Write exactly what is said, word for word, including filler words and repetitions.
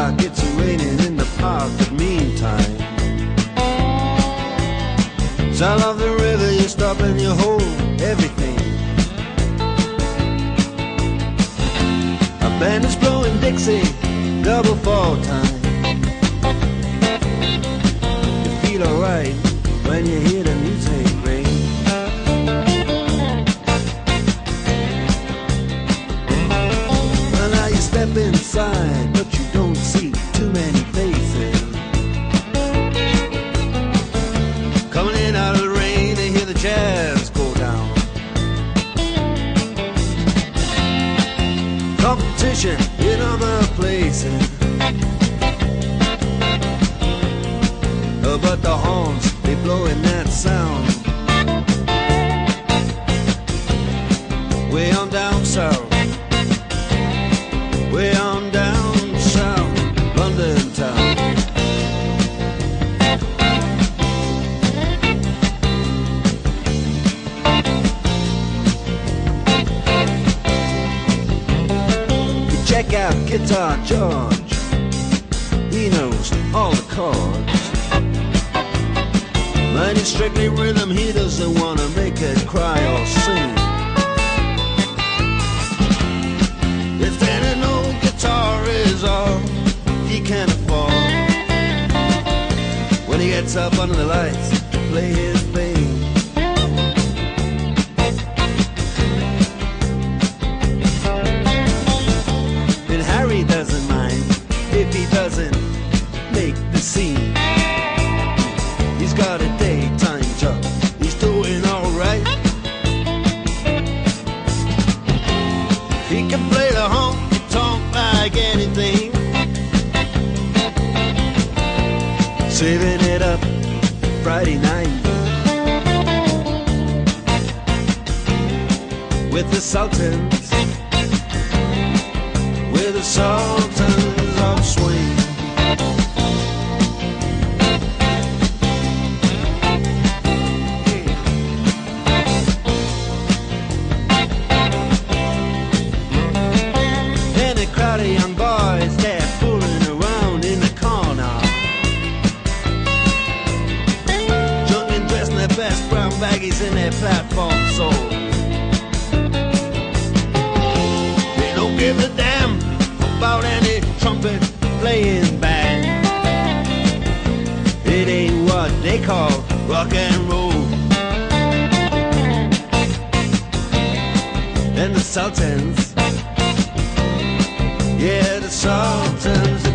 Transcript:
like it's raining in the park, but meantime, sound of the river, you stop and you hold everything. A band is blowing Dixie, double fall time. You feel alright when you hear the music ring. Well, now you step inside, but you don't see too many faces. Coming in out of the rain, they hear the jazz go down. Competition in other places, oh, but the horns, they blowing that sound. Way on down south, way on down south, London town. You check out Guitar George, he knows all the chords. But it's strictly rhythm, he doesn't want to make it cry or sing. If then an old guitar is all he can afford, when he gets up under the lights to play his thing, then Harry doesn't mind if he doesn't make the scene. He's got a daytime job, he's doing alright. He can play the honky-tonk like anything, saving it up Friday night with the Sultans, with the Sultans of Swing. The young boys, they're fooling around in the corner, drunk and dressed in their best brown baggies in their platform soles. They don't give a damn about any trumpet playing band. It ain't what they call rock and roll. And the Sultans, yeah, the Sultans.